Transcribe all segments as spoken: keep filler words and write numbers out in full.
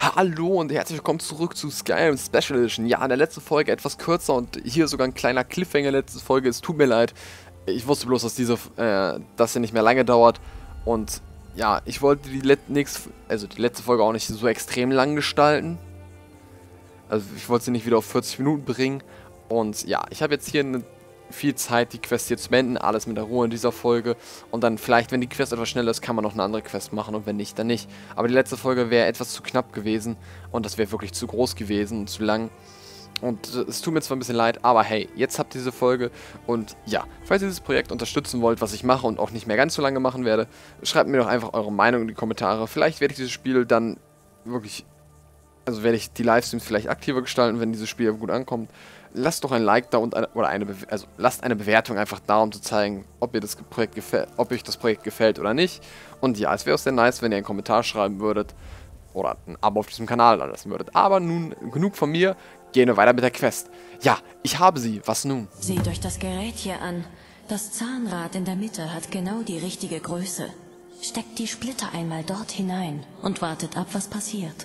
Hallo und herzlich willkommen zurück zu Skyrim Special Edition. Ja, in der letzten Folge etwas kürzer und hier sogar ein kleiner Cliffhanger letzte Folge. Es tut mir leid. Ich wusste bloß, dass diese, äh, das hier nicht mehr lange dauert. Und ja, ich wollte die, Let nächste, also die letzte Folge auch nicht so extrem lang gestalten. Also ich wollte sie nicht wieder auf vierzig Minuten bringen. Und ja, ich habe jetzt hier eine viel Zeit, die Quest hier zu beenden, alles mit der Ruhe in dieser Folge und dann vielleicht, wenn die Quest etwas schneller ist, kann man noch eine andere Quest machen und wenn nicht, dann nicht. Aber die letzte Folge wäre etwas zu knapp gewesen und das wäre wirklich zu groß gewesen und zu lang und es tut mir zwar ein bisschen leid, aber hey, jetzt habt ihr diese Folge und ja, falls ihr dieses Projekt unterstützen wollt, was ich mache und auch nicht mehr ganz so lange machen werde, schreibt mir doch einfach eure Meinung in die Kommentare. Vielleicht werde ich dieses Spiel dann wirklich, also werde ich die Livestreams vielleicht aktiver gestalten, wenn dieses Spiel gut ankommt. Lasst doch ein Like da und eine, oder eine, Be also lasst eine Bewertung einfach da, um zu zeigen, ob ihr das Projekt gefällt, ob euch das Projekt gefällt oder nicht. Und ja, es wäre auch sehr nice, wenn ihr einen Kommentar schreiben würdet oder ein Abo auf diesem Kanal lassen würdet. Aber nun genug von mir, gehen wir weiter mit der Quest. Ja, ich habe sie. Was nun? Seht euch das Gerät hier an. Das Zahnrad in der Mitte hat genau die richtige Größe. Steckt die Splitter einmal dort hinein und wartet ab, was passiert.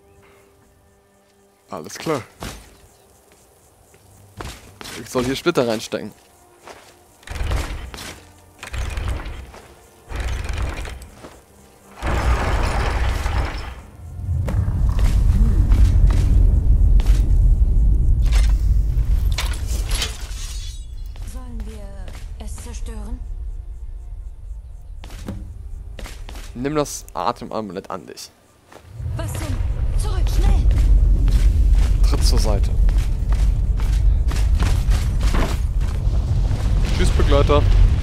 Alles klar. Ich soll hier Splitter reinstecken. Sollen wir es zerstören? Nimm das Atemamulett an dich. Was zum... Zurück, schnell! Tritt zur Seite. Tschüss, Begleiter.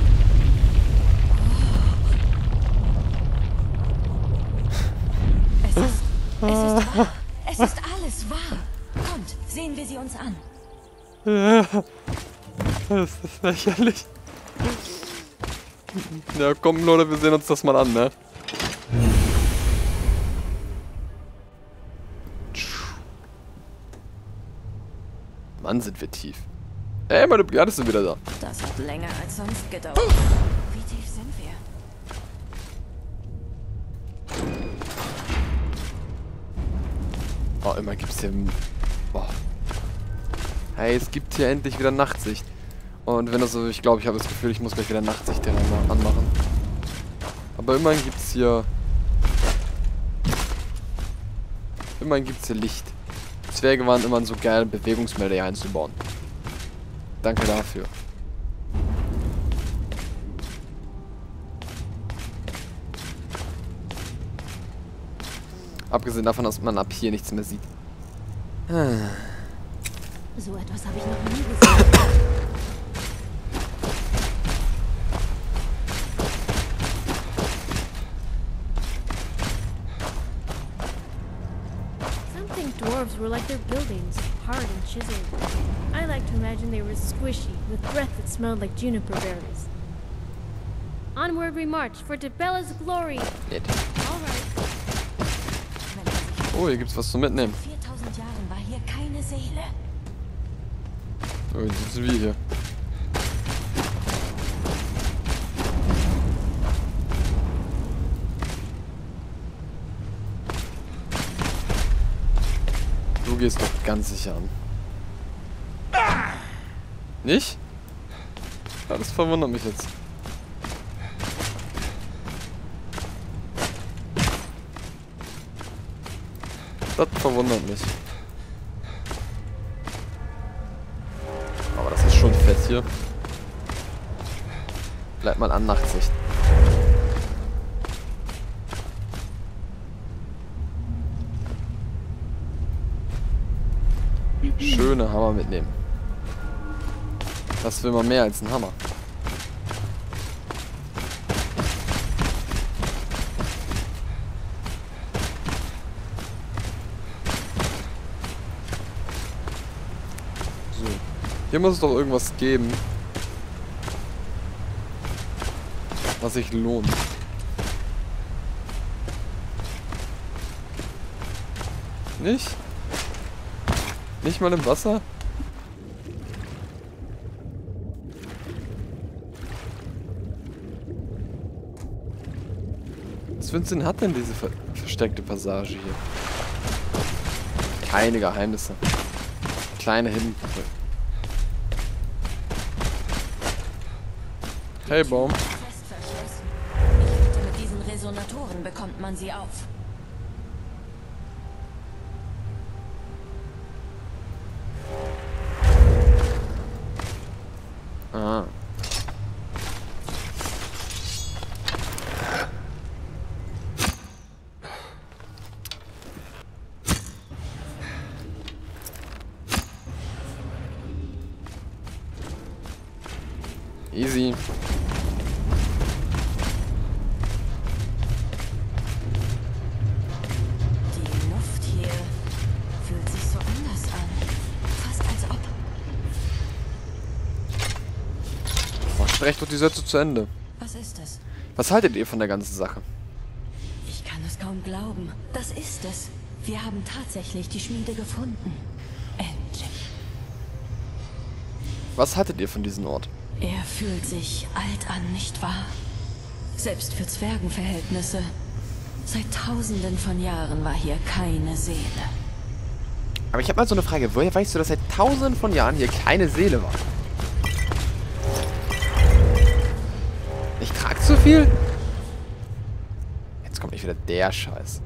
Es ist... Es ist wahr. Es ist alles wahr. Kommt, sehen wir sie uns an. Das ist lächerlich. Ja, komm Leute, wir sehen uns das mal an, ne? Mann, sind wir tief. Ey, meine Begleiter sind wieder da. Das hat länger als sonst gedauert. Wie tief sind wir? Oh, immer gibt's hier... Boah. Hey, es gibt hier endlich wieder Nachtsicht. Und wenn das so... Ich glaube, ich habe das Gefühl, ich muss gleich wieder Nachtsicht hier anmachen. Aber immerhin gibt's hier... Immerhin gibt's hier Licht. Zwerge waren immer so geil, Bewegungsmelder hier einzubauen. Danke dafür. Abgesehen davon, dass man ab hier nichts mehr sieht. So etwas habe ich noch nie gesehen. Some think dwarves were like their buildings, hard and chiseled. I like to imagine they were squishy, with breath that smelled like juniper berries. Onward we march, for Tibella's glory! Nett. Alright. Oh, hier gibt's was zum Mitnehmen. viertausend Jahren war hier keine Seele. Oh, jetzt sitzen wir hier. Du gehst doch ganz sicher an. Nicht? Ja, das verwundert mich jetzt. Das verwundert mich. Aber das ist schon fett hier. Bleib mal an Nachtsicht. Schöne Hammer mitnehmen. Was will man mehr als ein Hammer? So. Hier muss es doch irgendwas geben, was sich lohnt. Nicht? Nicht mal im Wasser? Was für einen Sinn hat denn diese ver versteckte Passage hier? Keine Geheimnisse. Kleine Hidden. Hey, Baum. Fest verschlossen. Ich wette, mit diesen Resonatoren bekommt man sie auf. Ah. Easy. Die Luft hier fühlt sich so anders an. Fast als ob. Oh, sprecht doch die Sätze zu Ende. Was ist es? Was haltet ihr von der ganzen Sache? Ich kann es kaum glauben. Das ist es. Wir haben tatsächlich die Schmiede gefunden. Endlich. Was haltet ihr von diesem Ort? Er fühlt sich alt an, nicht wahr? Selbst für Zwergenverhältnisse. Seit tausenden von Jahren war hier keine Seele. Aber ich habe mal so eine Frage. Woher weißt du, dass seit tausenden von Jahren hier keine Seele war? Ich trage zu viel? Jetzt kommt nicht wieder der Scheiß.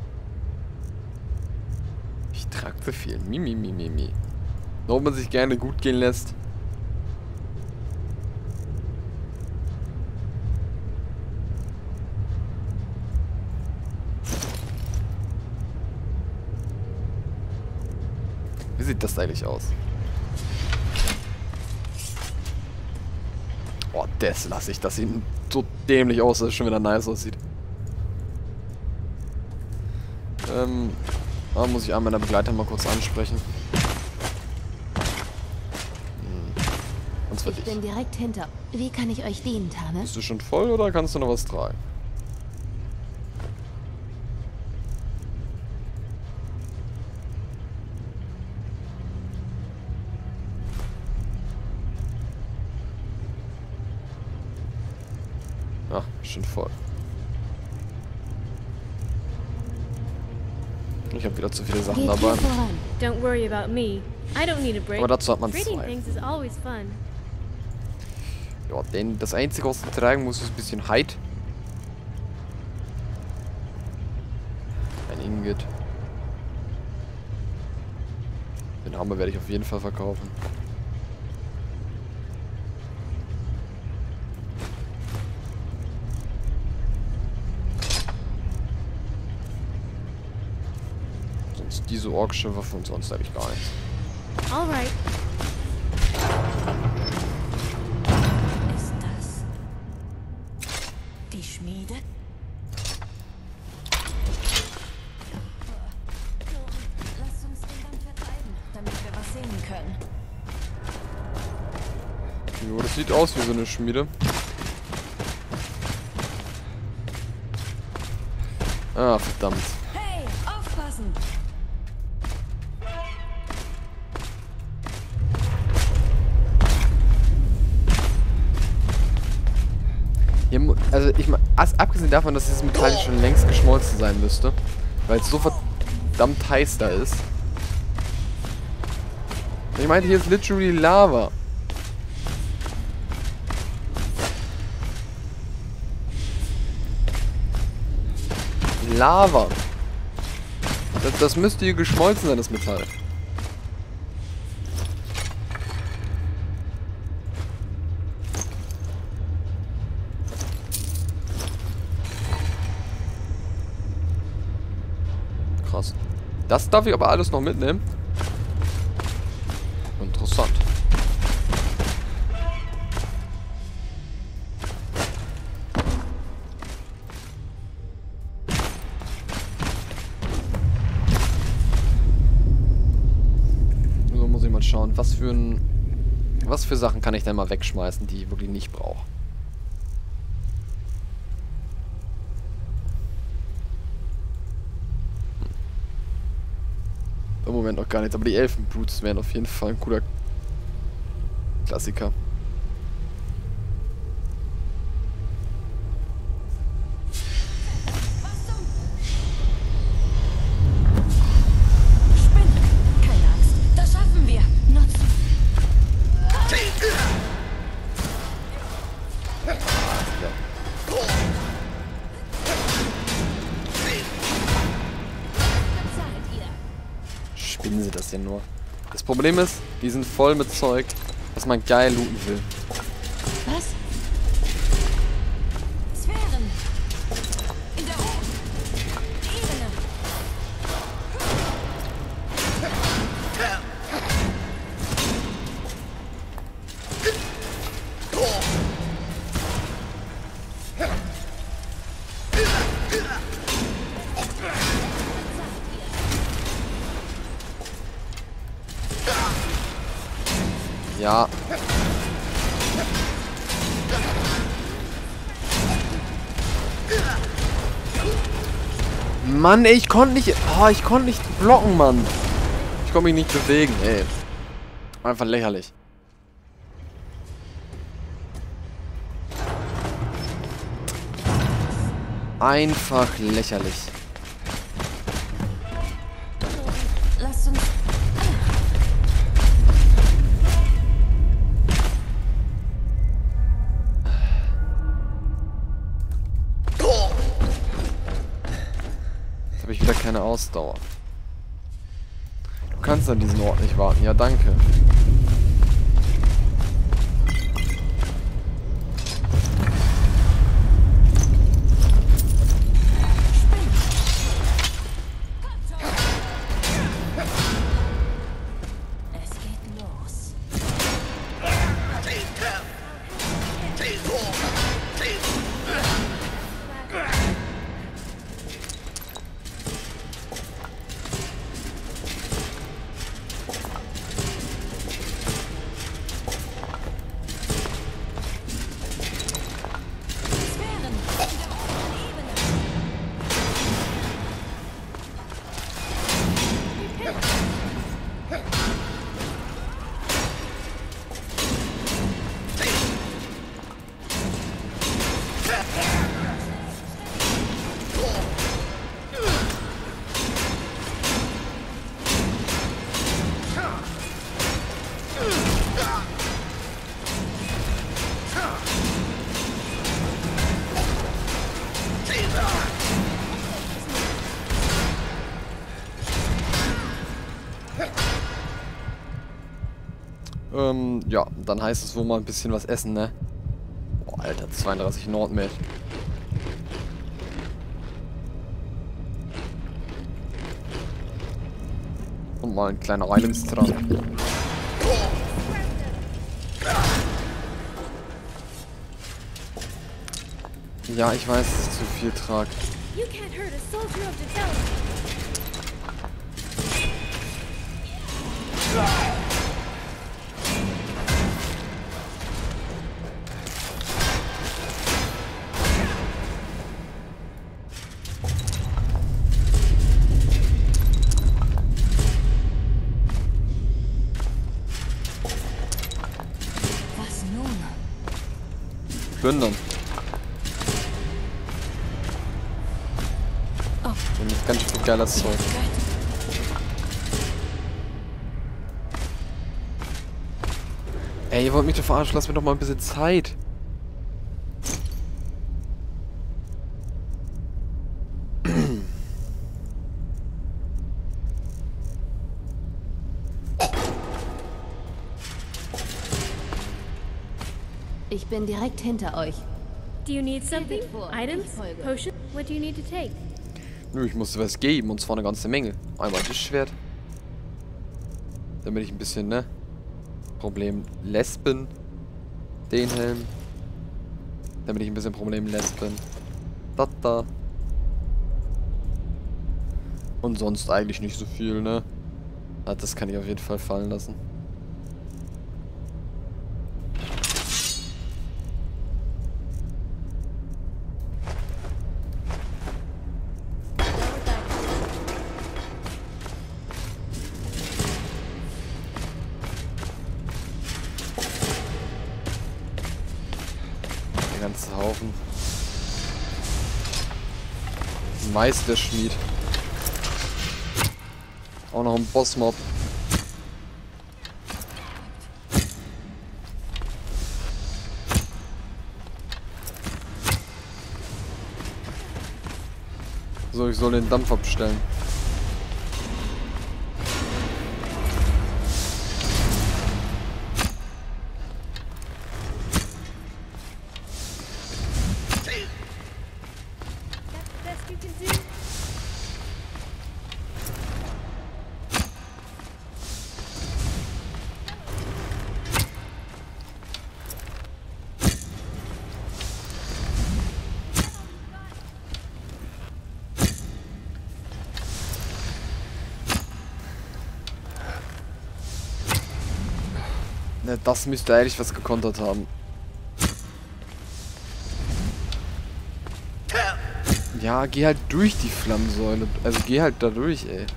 Ich trage zu viel. Mimi, mi, mi, mi. Nur ob man sich gerne gut gehen lässt. Wie sieht das eigentlich aus? Oh, das lasse ich. Das sieht so dämlich aus, dass es schon wieder nice aussieht. Ähm, da muss ich einen meiner Begleiter mal kurz ansprechen. Hm. Und zwar Ich dich. bin direkt hinter. Wie kann ich euch dienen, Tane? Bist du schon voll oder kannst du noch was tragen? Ah, schon voll. Ich habe wieder zu viele Sachen Geht dabei. hier voran. Don't worry about me. I don't need a break. Aber dazu hat man Trading zwei. things is always fun. Ja, denn das Einzige, was du tragen musst, ist ein bisschen Hide. Ein Ingot. Den Hammer werde ich auf jeden Fall verkaufen. Sonst diese orksche Waffe und sonst habe ich gar nichts. All right. Ist das die Schmiede? Lasst uns den dann vertreiben, damit wir was sehen können. Jo, das sieht aus wie so eine Schmiede. Ah, verdammt. Hey, aufpassen! Hier, mu- also ich meine, abgesehen davon, dass dieses Metall hier schon längst geschmolzen sein müsste, weil es so verdammt heiß da ist. Ich meinte, hier ist literally Lava. Lava. Das, das müsste hier geschmolzen sein, das Metall. Krass. Das darf ich aber alles noch mitnehmen. Interessant. So muss ich mal schauen, was für ein, was für Sachen kann ich denn mal wegschmeißen, die ich wirklich nicht brauche. Im Moment noch gar nichts, aber die Elfenbrutes wären auf jeden Fall ein cooler Klassiker. Spinn! spinnen sie das ja nur. Das Problem ist, die sind voll mit Zeug, was man geil looten will. Was? Sphären! In der Ebene! Ja. Mann, ey, ich konnte nicht... Oh, ich konnte nicht blocken, Mann. Ich konnte mich nicht bewegen, ey. Einfach lächerlich. Einfach lächerlich. Lass uns... Jetzt habe ich wieder keine Ausdauer. Du kannst an diesen Ort nicht warten. Ja, danke. Es geht los. Ähm, ja, dann heißt es wohl mal ein bisschen was essen, ne? Boah, Alter, zweiunddreißig Nordmet. Und mal ein kleiner Heilungstrank. Ja, ich weiß, dass ich zu viel trage. You can't hurt a soldier of Debella. Was nun? Plündern. Oh. Und das ganz viel geiles Zeug. Ey, ihr wollt mich doch verarschen, lasst mir doch mal ein bisschen Zeit. Ich bin direkt hinter euch. Do you need something? vor. Items? Ich folge. Potion? What do you need to take? Nö, ich musste was geben, und zwar eine ganze Menge. Einmal das Schwert. Damit ich ein bisschen, ne? Problem Lesben. Den Helm. Damit ich ein bisschen Problem Lesben. Das da. Und sonst eigentlich nicht so viel, ne? Ah, das kann ich auf jeden Fall fallen lassen. Der ganze Haufen. Meisterschmied. Auch noch ein Bossmob. So, ich soll den Dampf abstellen. Ne, das müsste eigentlich was gekontert haben. Ja, geh halt durch die Flammensäule. Also geh halt da durch, ey.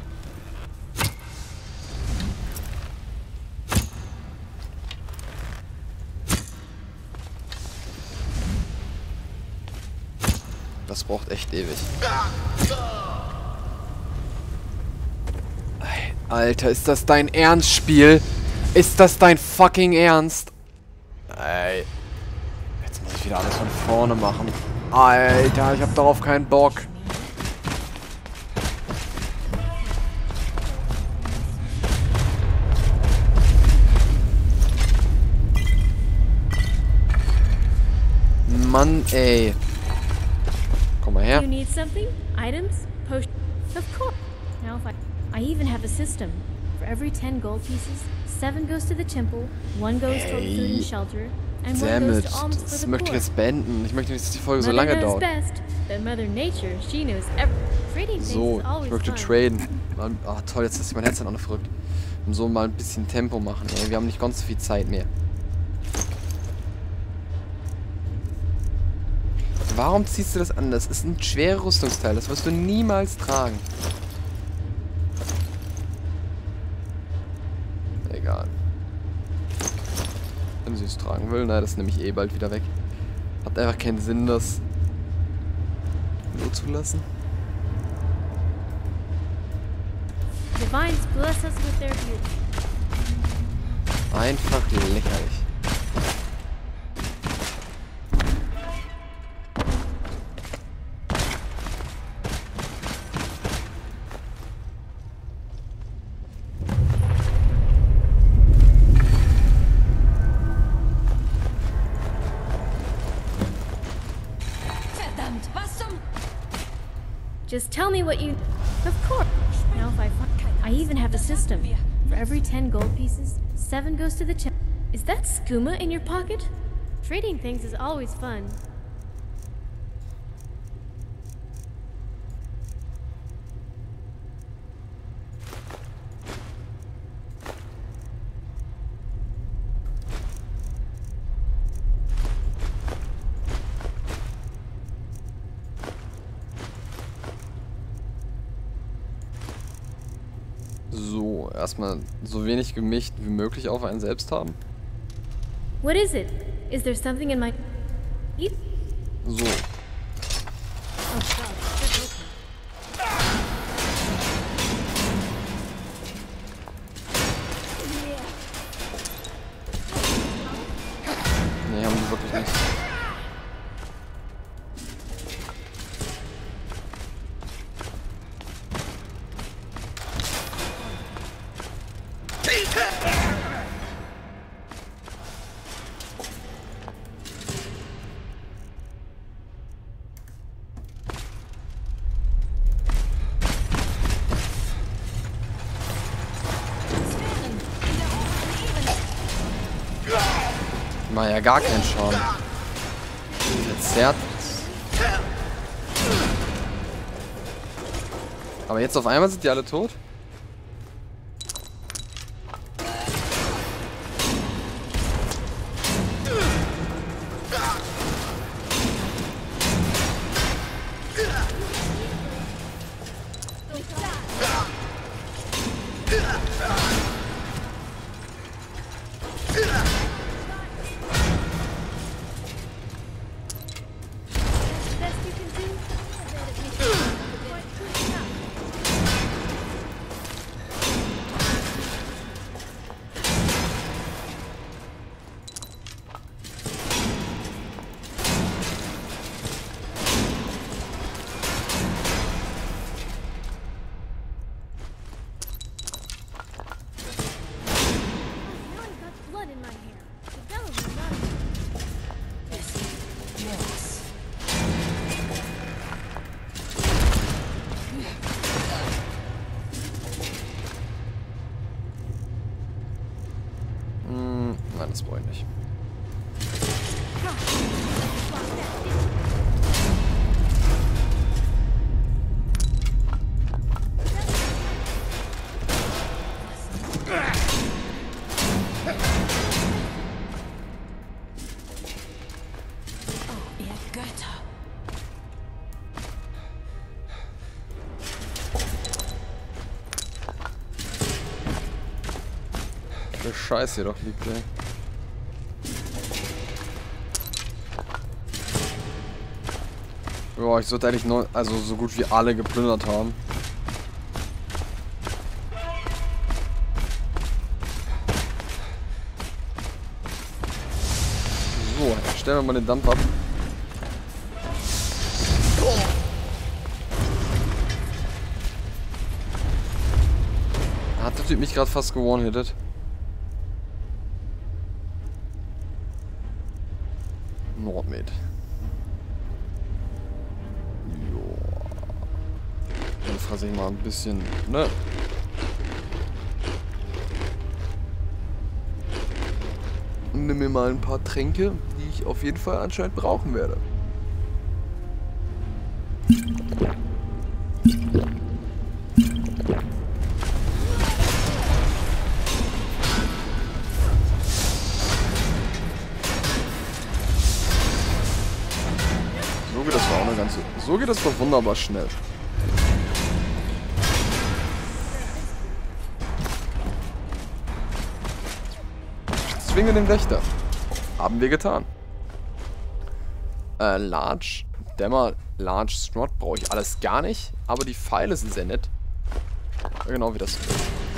Das braucht echt ewig. Alter, ist das dein Ernstspiel? Ist das dein fucking Ernst? Ey. Jetzt muss ich wieder alles von vorne machen. Alter, ich hab darauf keinen Bock. Mann, ey. Komm mal her. You need something? Items? Potion? Of course. Now if I... I even have a system. For every ten gold pieces, seven goes to the temple, one goes toward food and shelter, and one Dammit, goes to alms for das the möchte ich poor. jetzt beenden. Ich möchte nicht, dass die Folge so Mother lange knows dauert. best, but Mother Nature, she knows everything. Trading things So, is ich always möchte fun. traden. Mal, ah, toll, jetzt ist mein Headset auch noch verrückt. Und so mal ein bisschen Tempo machen. Ey. Wir haben nicht ganz so viel Zeit mehr. Warum ziehst du das an? Das ist ein schweres Rüstungsteil. Das wirst du niemals tragen. Egal. Wenn sie es tragen will, na, das nehme ich eh bald wieder weg. Hat einfach keinen Sinn, das nur zu lassen. Divines bless us with their beauty. Einfach lächerlich. Verdammt, was zum... Just tell me what you... Of course. Now if I find... I even have a system. For every ten gold pieces, seven goes to the temple. Is that skooma in your pocket? Trading things is always fun. So, erstmal so wenig gemischt wie möglich auf einen selbst haben. What is it? Is there something in my... You... So. Oh god, it's open. Nee, haben die wirklich nicht. War ja gar kein Schaden. Verzerrt. Aber jetzt auf einmal sind die alle tot? Best you can do? I bet it makes you quite good enough. Now I've got blood in my hair. The bellows are not... Yes. Hm, nein, das brauche ich nicht. Der Scheiß hier doch liegt, ey. Ja, ich sollte eigentlich nur, also so gut wie alle geplündert haben. So, stellen wir mal den Dampf ab. Hat der Typ mich gerade fast gewone-hittet? Nordmed. Joa. Dann fresse ich mal ein bisschen, ne? Nimm mir mal ein paar Tränke, die ich auf jeden Fall anscheinend brauchen werde. So geht das auch eine ganze. So geht das doch wunderbar schnell. Zwinge den Wächter. Haben wir getan. Äh, Large, Dämmer, Large Strut brauche ich alles gar nicht. Aber die Pfeile sind sehr nett. Ja, genau wie das.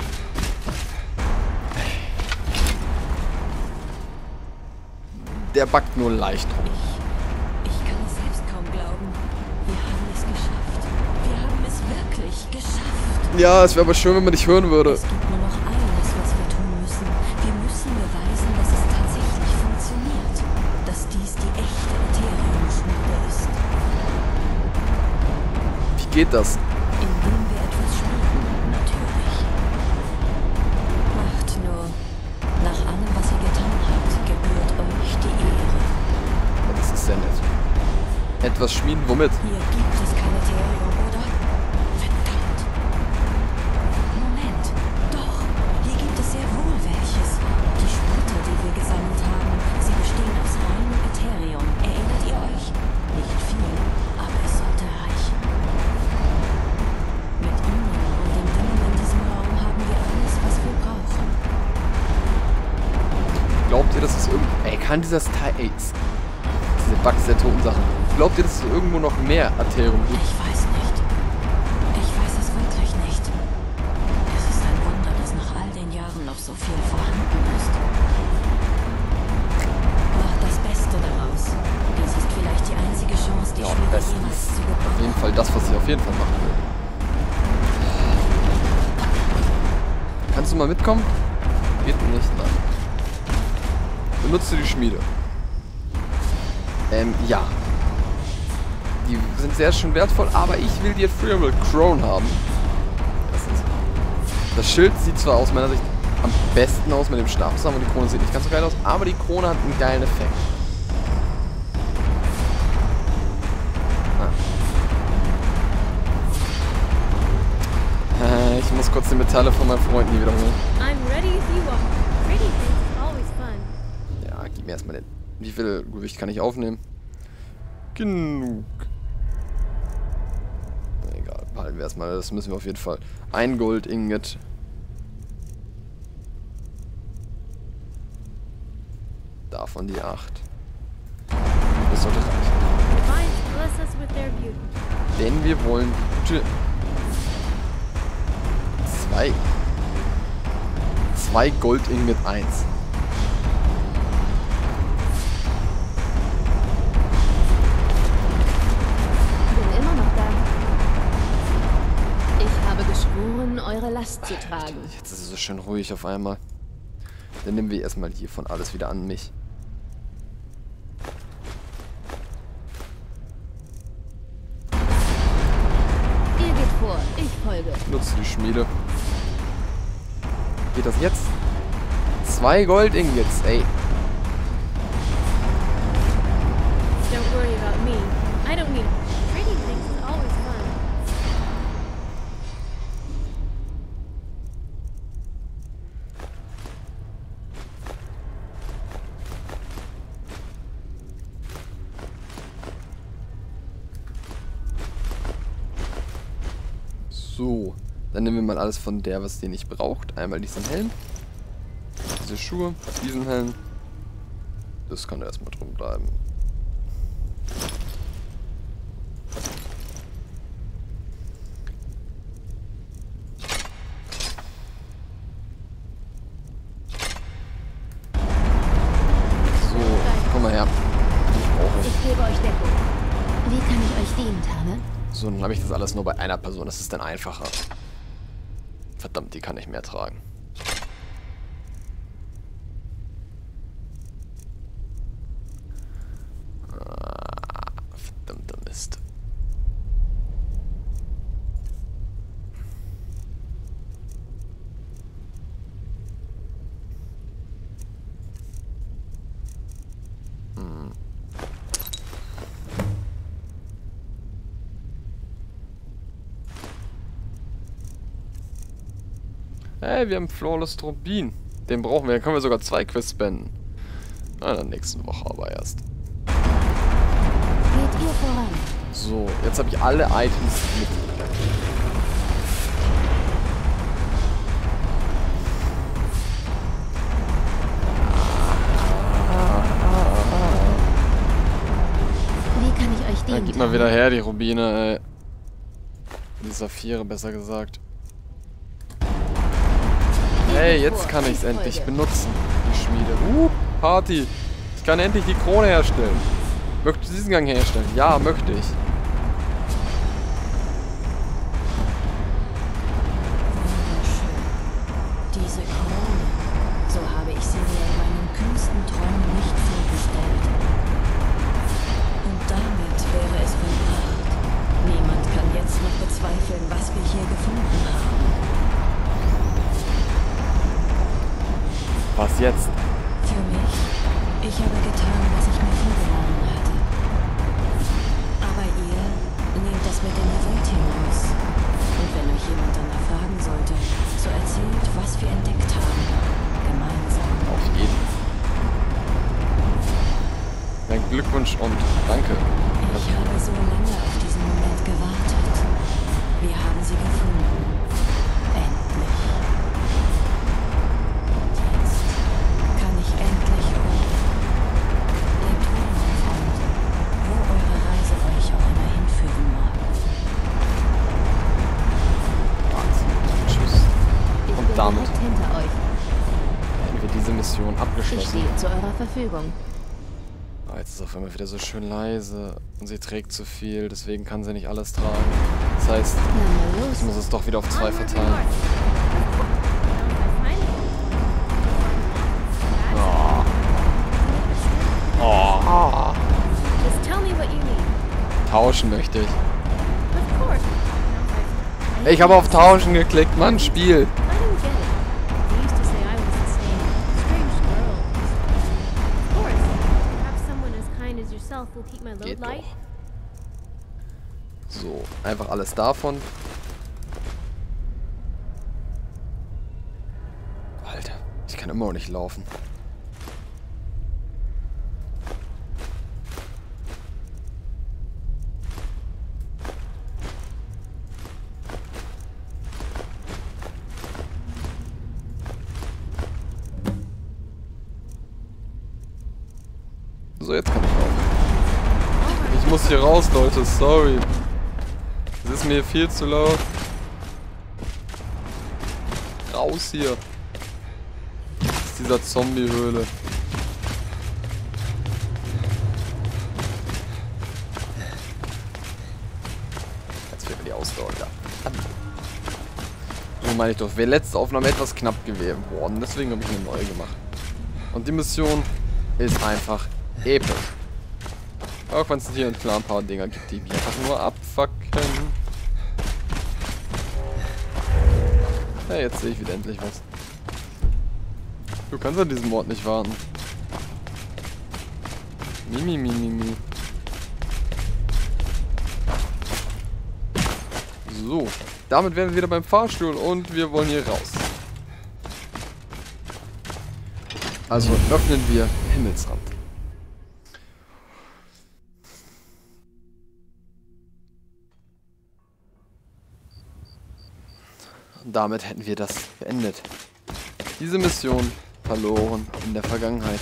Der backt nur leicht rum. Ich, ich kann es selbst kaum glauben. Wir haben es geschafft. Wir haben es wirklich geschafft. Ja, es wäre aber schön, wenn man dich hören würde. Es gibt nur noch eines, was wir tun müssen. Wir müssen beweisen, dass es tatsächlich funktioniert. Dass dies die echte Ethereum-Schmiede ist. Wie geht das? Indem wir etwas schmieden, natürlich. Macht nur, nach allem, was ihr getan habt, gebührt euch die Ehre. Ja, das ist sehr nett. Etwas schmieden, womit? Hier gibt es kein Ethereum, oder? Verdammt. Moment, doch. Hier gibt es sehr wohl welches. Die Splitter, die wir gesammelt haben, sie bestehen aus reinem Ethereum. Erinnert ihr euch? Nicht viel, aber es sollte reichen. Mit ihnen und den Dingen in diesem Raum haben wir alles, was wir brauchen. Glaubt ihr, dass es irgendwo... Ey, kann dieser Style... Ey, diese Bugs der toten Sachen. Glaubt ihr, dass es irgendwo noch mehr Ethereum gibt? Ich weiß nicht. Ich weiß es wirklich nicht. Es ist ein Wunder, dass nach all den Jahren noch so viel vorhanden ist. Macht das Beste daraus. Dies ist vielleicht die einzige Chance, die Ja, Schmiede bestens. jemals zu Auf gewinnen. jeden Fall das, was ich auf jeden Fall machen will. Kannst du mal mitkommen? Geht nicht, nein. Benutze die Schmiede. Ähm, ja. Die sind sehr schön wertvoll, aber ich will die Ethereal Crown haben. Erstens. Das Schild sieht zwar aus meiner Sicht am besten aus mit dem Stabsamen und die Krone sieht nicht ganz so geil aus, aber die Krone hat einen geilen Effekt. Ah. Äh, ich muss kurz die Metalle von meinen Freunden hier wiederholen. I'm ready if you are. Pretty things is always fun. Ja, gib mir erstmal den. Wie viel Gewicht kann ich aufnehmen? Genug. Egal, behalten wir erstmal. Das müssen wir auf jeden Fall. Ein Gold-Ingot. Davon die acht. Das sollte reichen. Divines bless us with their beauty. Denn wir wollen gute. Zwei. Zwei Gold-Ingot eins. Eure Last zu tragen. Jetzt ist es so schön ruhig auf einmal. Dann nehmen wir erstmal hiervon alles wieder an mich. Ihr geht vor, ich folge. Nutze die Schmiede. Geht das jetzt? Zwei Gold-Ingots, ey. Don't worry about me. I don't need pretty things is always fun. So, dann nehmen wir mal alles von der, was die nicht braucht. Einmal diesen Helm. diese Schuhe, diesen Helm. Das kann erstmal drin bleiben. So, komm mal her. Ich brauche. Ich gebe euch Deckung. Wie kann ich euch dienen, Tane? So, dann habe ich das alles nur bei einer Person. Das ist dann einfacher. Verdammt, die kann ich mehr tragen. Ah, verdammter Mist. Hm. Hey, wir haben Flawless Rubin. Den brauchen wir. Dann können wir sogar zwei Quests spenden. Na, in der nächsten Woche aber erst. Geht ihr voran? So, jetzt habe ich alle Items mit. Wie kann ich euch Ja, dienen, gib mal Tane? wieder her, die Rubine, ey. Die Saphire, besser gesagt. Hey, jetzt kann ich es endlich benutzen, die Schmiede. Uh, Party. Ich kann endlich die Krone herstellen. Möchtest du diesen Gang herstellen? Ja, möchte ich. Wunderschön. Diese Krone, so habe ich sie mir in meinen kühnsten Träumen nicht vorgestellt. Und damit wäre es vollbracht. Niemand kann jetzt noch bezweifeln, was wir hier gefunden haben. Was jetzt? Für mich, ich habe getan, was ich mir vorgenommen hatte. Aber ihr nehmt das mit in die Welt hinaus. Und wenn euch jemand danach fragen sollte, so erzählt, was wir entdeckt haben. Gemeinsam. Auf jeden. Dein Glückwunsch und danke. Ich habe so lange auf diesen Moment gewartet. Wir haben sie gefunden. Endlich. Und jetzt kann ich endlich ruhen. Lebt wohl, mein Freund, wo eure Reise euch auch immer hinführen mag. Wahnsinn. Tschüss. Ich Und bin damit direkt hinter euch. hätten wir diese Mission Ich abgeschlossen. stehe zu eurer Verfügung. Ah, jetzt ist es auf einmal wieder so schön leise. Und sie trägt zu viel, deswegen kann sie nicht alles tragen. Das heißt, Na mal ich los. muss es doch wieder auf zwei Onward and verteilen. march. Oh. Oh. Just tell me what you need. Tauschen möchte ich. Of course. Ich habe auf Tauschen geklickt, Mann, Spiel. I don't get it. They used to say I was the same strange girl. Of course. Perhaps someone as kind as yourself will keep my load Geht light. doch. So, einfach alles davon. Alter, ich kann immer noch nicht laufen. So, jetzt kann ich laufen. Ich muss hier raus, Leute, sorry. Es ist mir viel zu laut. Raus hier. Aus dieser Zombie-Höhle. Jetzt fehlt mir die Ausdauer, ja. So meine ich doch. Wäre letzte Aufnahme etwas knapp gewesen worden. Deswegen habe ich eine neue gemacht. Und die Mission ist einfach episch. Auch wenn es hier und klar ein paar Dinger gibt, die mich einfach nur abfucken. Ja, jetzt sehe ich wieder endlich was. Du kannst an diesem Ort nicht warten. Mimi, mimi, mimi. So, damit wären wir wieder beim Fahrstuhl und wir wollen hier raus. Also öffnen wir Himmelsrand. Und damit hätten wir das beendet. Diese Mission verloren in der Vergangenheit.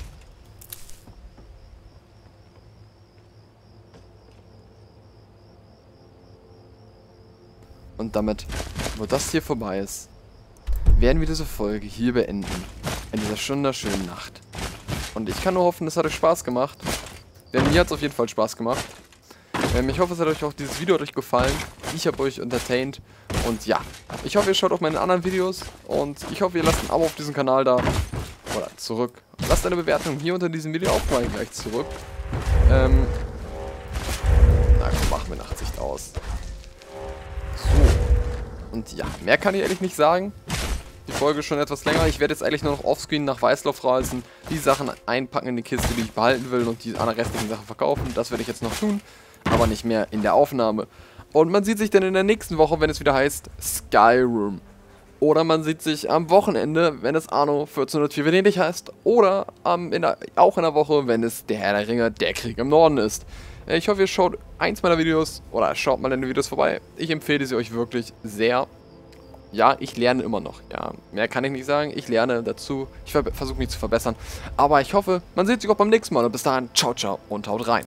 Und damit, wo das hier vorbei ist, werden wir diese Folge hier beenden. In dieser wunderschönen Nacht. Und ich kann nur hoffen, es hat euch Spaß gemacht. Denn mir hat es auf jeden Fall Spaß gemacht. Ähm, ich hoffe, es hat euch auch dieses Video hat euch gefallen. Ich habe euch entertained. Und ja, ich hoffe, ihr schaut auch meine anderen Videos. Und ich hoffe, ihr lasst ein Abo auf diesem Kanal da. Oder zurück. Lasst eine Bewertung hier unter diesem Video auch mal gleich zurück. Ähm, na komm, machen wir Nachtsicht aus. So. Und ja, mehr kann ich ehrlich nicht sagen. Die Folge ist schon etwas länger. Ich werde jetzt eigentlich nur noch offscreen nach Weißlauf reisen, die Sachen einpacken in die Kiste, die ich behalten will und die anderen restlichen Sachen verkaufen. Das werde ich jetzt noch tun, aber nicht mehr in der Aufnahme. Und man sieht sich dann in der nächsten Woche, wenn es wieder heißt Skyrim. Oder man sieht sich am Wochenende, wenn es Anno vierzehnhundertvier Venedig heißt. Oder ähm, in der, auch in der Woche, wenn es der Herr der Ringe, der Krieg im Norden ist. Ich hoffe, ihr schaut eins meiner Videos oder schaut mal in den Videos vorbei. Ich empfehle sie euch wirklich sehr. Ja, ich lerne immer noch. Ja, mehr kann ich nicht sagen. Ich lerne dazu. Ich versuche mich zu verbessern. Aber ich hoffe, man sieht sich auch beim nächsten Mal. Und bis dahin, ciao, ciao und haut rein.